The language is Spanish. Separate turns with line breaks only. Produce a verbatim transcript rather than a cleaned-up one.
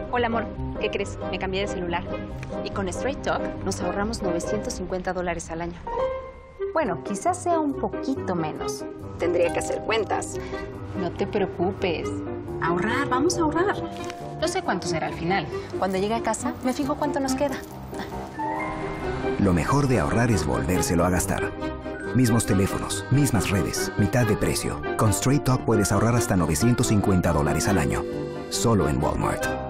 Hola, amor. ¿Qué crees? Me cambié de celular. Y con Straight Talk nos ahorramos novecientos cincuenta dólares al año. Bueno, quizás sea un poquito menos. Tendría que hacer cuentas. No te preocupes. Ahorrar, vamos a ahorrar. No sé cuánto será al final. Cuando llegue a casa, me fijo cuánto nos queda.
Lo mejor de ahorrar es volvérselo a gastar. Mismos teléfonos, mismas redes, mitad de precio. Con Straight Talk puedes ahorrar hasta novecientos cincuenta dólares al año. Solo en Walmart.